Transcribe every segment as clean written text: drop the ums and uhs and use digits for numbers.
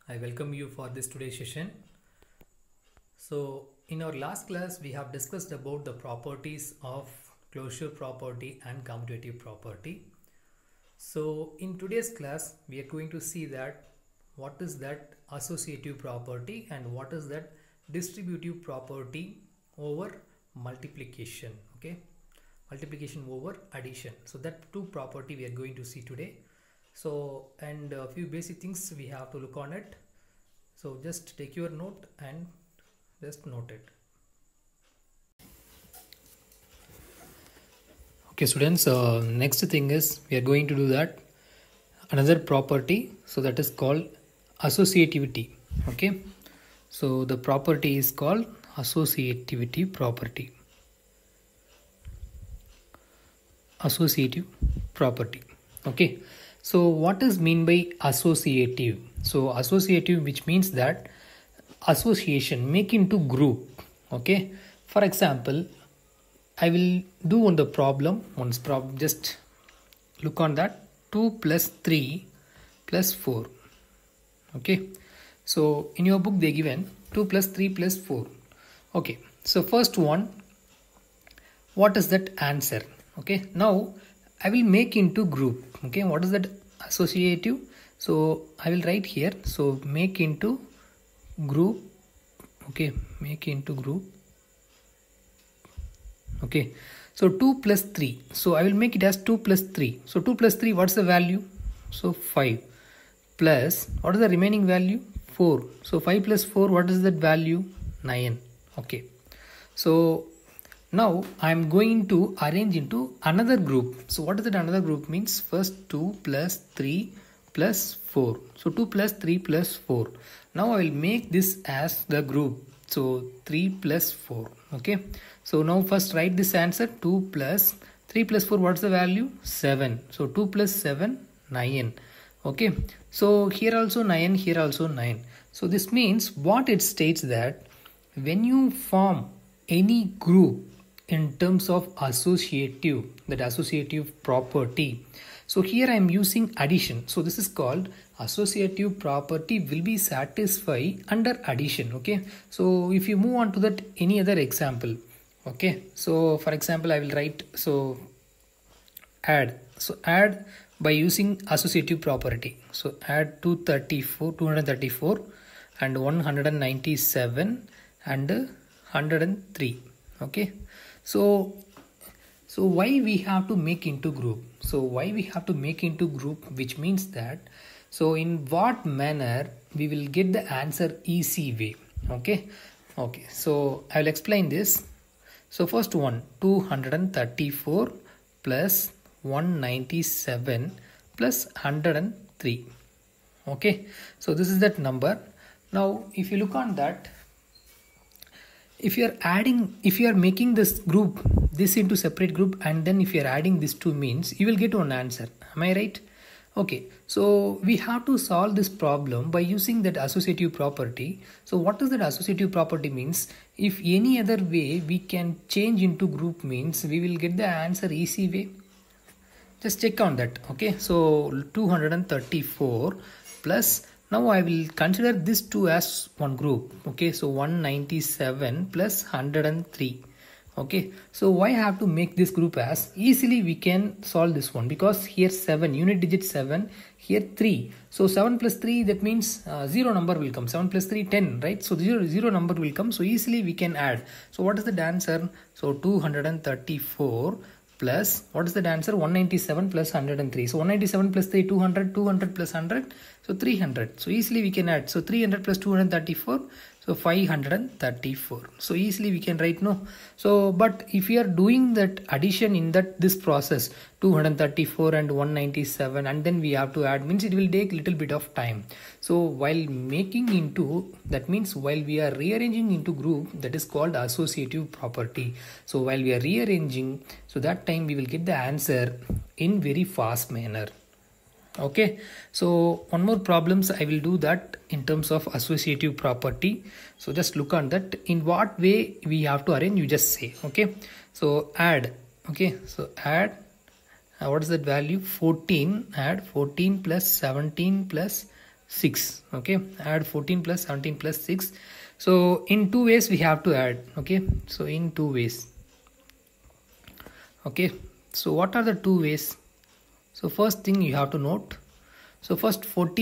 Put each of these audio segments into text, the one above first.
I welcome you for this today's session. So in our last class we have discussed about the properties of closure property and commutative property. So in today's class we are going to see that what is that associative property and what is that distributive property over multiplication. Okay, multiplication over addition. So that two property we are going to see today. So and a few basic things we have to look on it. So just take your note and just note it. Okay students, next thing is we are going to do that another property, so that is called associativity. Okay, so the property is called associativity property. Associative property. Okay, so what is mean by associative? So associative, which means that association, make into group. Okay, for example, I will do on the problem once. Problem, just look on that. 2 plus 3 plus 4. Okay, so in your book they given 2 plus 3 plus 4. Okay, so first one, what is that answer? Okay, now I will make into group. Okay, what is that associative? So I will write here. So make into group. Okay, make into group. Okay, so 2 plus 3. So I will make it as 2 plus 3. So 2 plus 3, what's the value? So 5 plus, what is the remaining value? 4. So 5 plus 4, what is that value? 9. Okay, so now I am going to arrange into another group. So what is that another group means? First 2 plus 3 plus 4. So 2 plus 3 plus 4. Now I will make this as the group. So 3 plus 4. Okay, so now first write this answer. 2 plus 3 plus 4, what's the value? 7. So 2 plus 7, 9. Okay, so here also 9, here also 9. So this means what it states that when you form any group in terms of associative, that associative property, so here I am using addition. So this is called associative property will be satisfied under addition. Okay, so if you move on to that any other example. Okay, so for example I will write, so add. So add by using associative property. So add 234 and 197 and 103. Okay, so why we have to make into group? So why we have to make into group, which means that, so in what manner we will get the answer easy way. Okay, okay, so I will explain this. So first one, 234 plus 197 plus 103. Okay, so this is that number. Now if you look on that, if you are making this group, this into separate group, and then if you are adding these two means, you will get one answer. Am I right? Okay, so we have to solve this problem by using that associative property. So what is that associative property means? If any other way we can change into group means, we will get the answer easy way. Just check on that. Okay, so 234 plus, now I will consider this two as one group. Okay, so 197 plus 103. Okay, so why I have to make this group as? Easily we can solve this one, because here 7, unit digit 7, here 3. So 7 plus 3, that means 0 number will come. 7 plus 3, 10, right? So 0 number will come. So easily we can add. So what is the answer? So 234 plus, what is the answer? 197 plus 103. So 197 plus 3, 200, 200 plus 100, so 300. So easily we can add. So 300 plus 234, so 534. So easily we can write, no. So but if you are doing that addition in this process, 234 and 197, and then we have to add, means it will take little bit of time. So while making into, that means while we are rearranging into group, that is called associative property. So while we are rearranging, so that time we will get the answer in very fast manner. Okay, so one more problems I will do that in terms of associative property. So just look on that, in what way we have to arrange, you just say. Okay, so add. Okay, so add, what is that value? 14. Add 14 plus 17 plus 6. Okay, add 14 plus 17 plus 6. So in two ways we have to add. Okay, so in two ways. Okay, so what are the two ways? So first thing you have to note, so first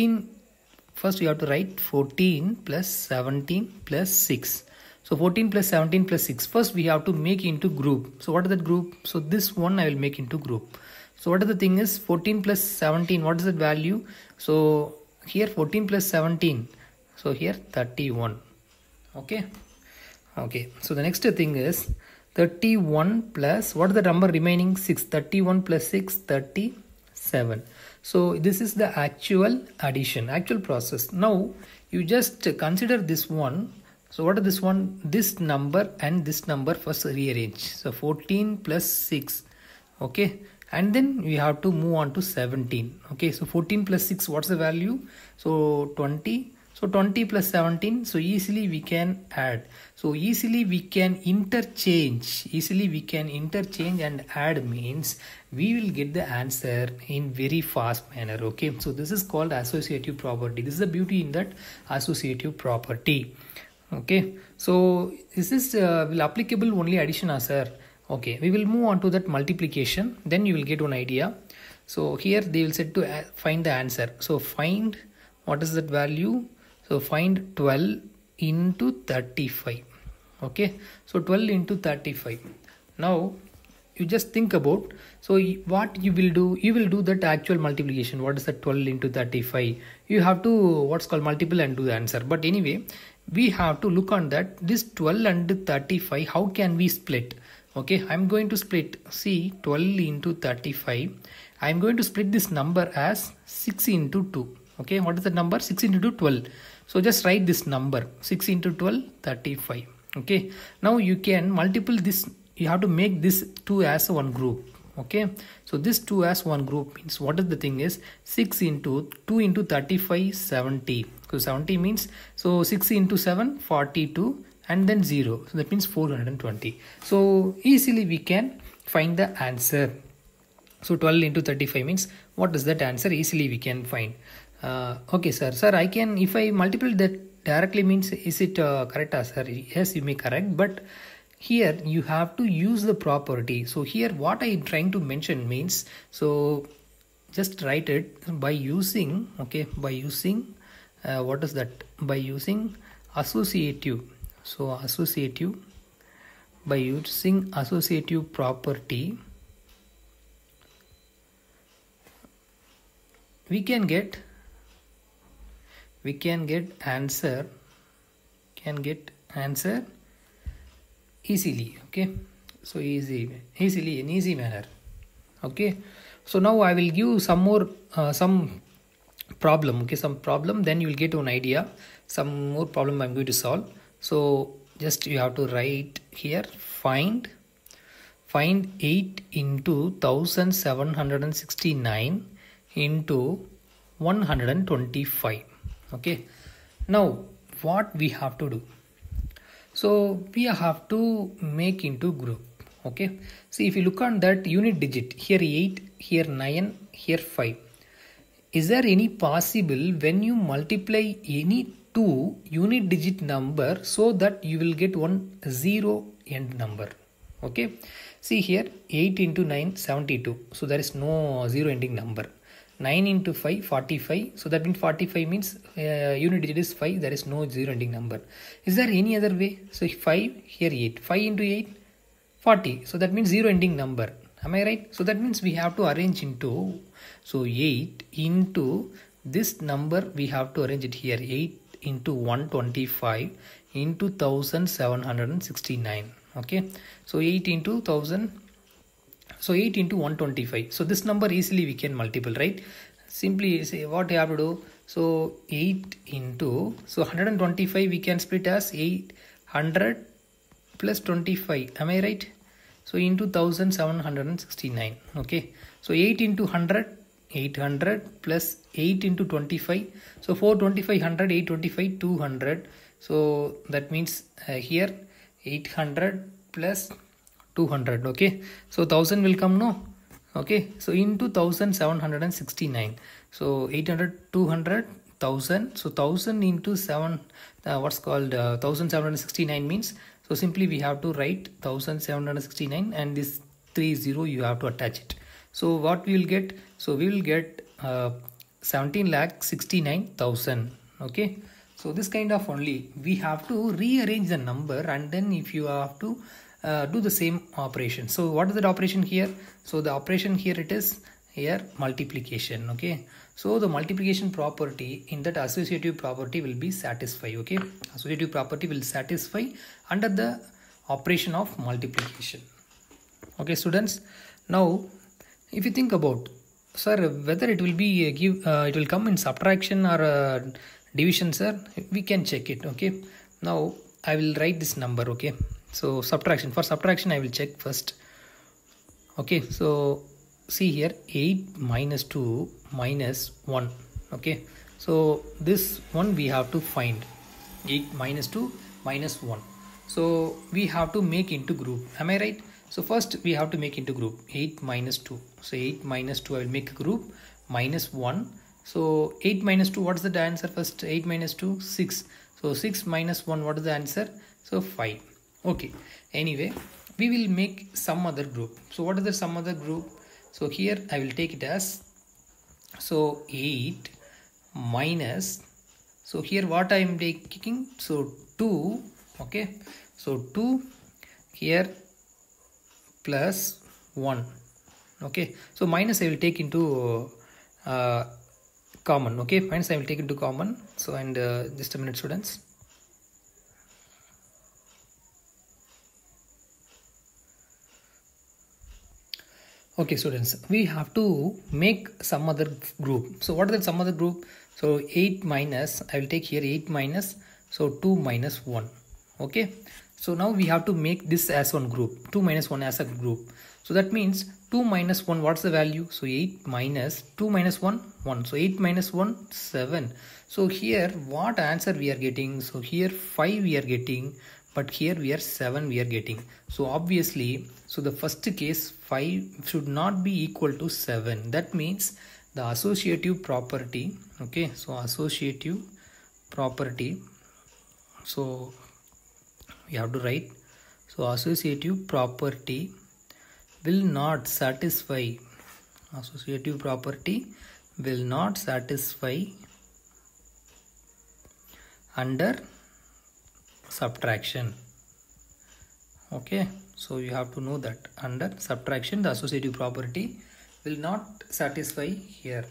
you have to write 14 plus 17 plus 6. So 14 plus 17 plus 6, first we have to make into group. So what is that group? So this one I will make into group. So what is the thing is 14 plus 17, what is that value? So here 14 plus 17, so here 31. Okay, so the next thing is 31 plus, what is the number remaining? 6. 31 plus 6, 37. So this is the actual addition, actual process. Now you just consider this one. So what is this one? This number and this number first rearrange. So 14 plus 6. Okay, and then we have to move on to 17. Okay, so 14 plus 6, what's the value? So 20. So 20 plus 17, so easily we can add. So easily we can interchange. And add means we will get the answer in very fast manner. Okay, so this is called associative property. This is the beauty in that associative property. Okay, so this is will applicable only addition, sir. Okay, we will move on to that multiplication. Then you will get one idea. So here they will set to find the answer. So find, what is that value? So find 12 into 35. Okay, so 12 into 35. Now you just think about, so what you will do that actual multiplication. What is that 12 into 35? You have to what's called multiple and do the answer. But anyway, we have to look on that this 12 and 35, how can we split? Okay, I'm going to split, see 12 into 35. I'm going to split this number as 6 into 2. Okay, what is the number? 6 into 2, 12. So just write this number 6 into 12, 35. Okay, now you can multiple this, you have to make this 2 as one group. Okay, so this 2 as one group means, what is the thing is 6 into 2 into 35, 70. So 70 means, so 6 into 7, 42, and then 0. So that means 420. So easily we can find the answer. So 12 into 35 means, what is that answer? Easily we can find. Okay, sir, I can, if I multiply that directly means, is it correct, sir? Yes, you may correct, but here you have to use the property. So here what I am trying to mention means, so just write it by using, okay, by using what is that? By using associative. So associative, by using associative property, we can get answer, easily. Okay, so easily in easy manner. Okay, so now I will give some more some problem. Okay, some problem, then you will get one idea. Some more problem I'm going to solve. So just you have to write here, find 8 into 1769 into 125. Okay, now what we have to do? So we have to make into group. Okay, see if you look on that unit digit, here 8, here 9, here 5. Is there any possible when you multiply any two unit digit number so that you will get one 0 end number? Okay, see here 8 into 9, 72. So there is no 0 ending number. 9 into 5, 45. So that means 45 means unit digit is 5. There is no 0 ending number. Is there any other way? So 5, here 8. 5 into 8, 40. So that means 0 ending number. Am I right? So that means we have to arrange into, so 8 into this number, we have to arrange it here. 8 into 125 into 1769. Okay. So 8 into 1000. So 8 into 125. So this number easily we can multiple, right? Simply say what you have to do. So 8 into, so 125 we can split as 800 plus 25. Am I right? So into 1769. Okay. So 8 into 100, 800 plus 8 into 25. So 425, 100, 825, 200. So that means here 800 plus 200. Okay, so 1000 will come, no? Okay, so into 1769. So 800, 200, 1000. So 1000 into 7, what's called 1769 means, so simply we have to write 1769 and this 30 you have to attach it. So what we will get? So we will get 17,69,000. Okay, so this kind of only we have to rearrange the number, and then if you have to do the same operation. So what is that operation here? So the operation here, it is here multiplication. Okay, so the multiplication property in that associative property will be satisfied. Okay, associative property will satisfy under the operation of multiplication. Okay students, now if you think about, sir, whether it will be it will come in subtraction or division, sir, we can check it. Okay, now I will write this number. Okay, so subtraction, for subtraction I will check first. Okay, so see here, 8 minus 2 minus 1. Okay, so this one we have to find, 8 minus 2 minus 1. So we have to make into group, am I right? So first we have to make into group 8 minus 2. So 8 minus 2 I will make a group, minus 1. So 8 minus 2, what is the answer? First 8 minus 2, 6. So 6 minus 1, what is the answer? So 5. Okay, anyway, we will make some other group. So what is the some other group? So here I will take it as, so 8 minus, so here what I am taking, so 2. Okay, so 2 here plus 1. Okay, so minus I will take into common. Okay, minus I will take into common. So and just a minute students. Okay students, we have to make some other group. So what is that some other group? So 8 minus, I will take here 8 minus, so 2 minus 1. Okay, so now we have to make this as one group, 2 minus 1 as a group. So that means 2 minus 1, what's the value? So 8 minus 2 minus 1, 1. So 8 minus 1, 7. So here what answer we are getting? So here 5 we are getting, but here we are 7 we are getting. So obviously, so the first case 5 should not be equal to 7. That means the associative property. Okay, so associative property, so we have to write, so associative property will not satisfy, associative property will not satisfy under subtraction. Okay, so you have to know that under subtraction the associative property will not satisfy here.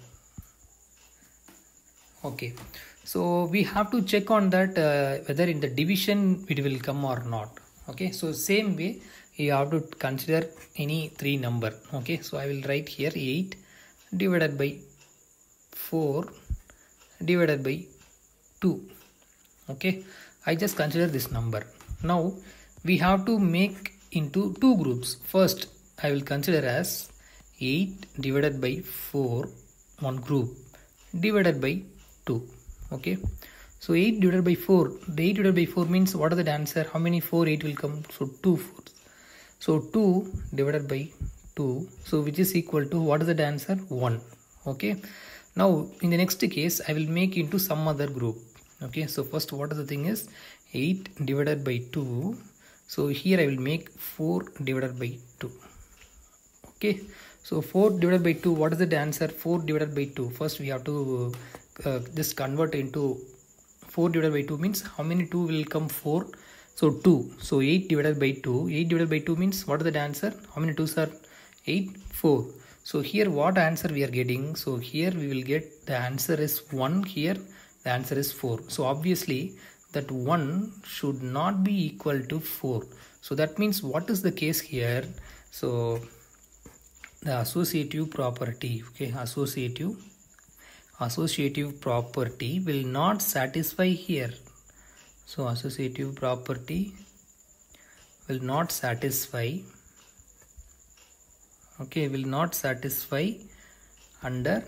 Okay, so we have to check on that whether in the division it will come or not. Okay, so same way you have to consider any 3 number. Okay, so I will write here 8 divided by 4 divided by 2. Okay, I just consider this number. Now we have to make into 2 groups. First I will consider as 8 divided by 4, one group, divided by 2. Okay, so 8 divided by 4, the 8 divided by 4 means what is the answer? How many 4 8 will come? So 2 4. So 2 divided by 2, so which is equal to, what is the answer? 1. Okay, now in the next case I will make into some other group. Okay, so first what is the thing is 8 divided by 2. So here I will make 4 divided by 2. Okay, so 4 divided by 2, what is the answer? 4 divided by 2. First we have to just convert into 4 divided by 2 means how many 2 will come? 4. So 2. So 8 divided by 2. 8 divided by 2 means what is the answer? How many 2s are? 8, 4. So here what answer we are getting? So here we will get the answer is 1. Here the answer is 4. So obviously that 1 should not be equal to 4. So that means what is the case here? So the associative property, okay, associative property will not satisfy here. So associative property will not satisfy, okay, will not satisfy under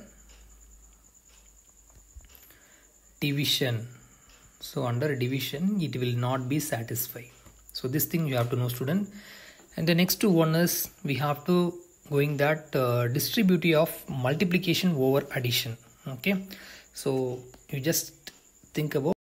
division. So under division it will not be satisfied. So this thing you have to know, student. And the next one is we have to going that distributive of multiplication over addition. Okay, so You just think about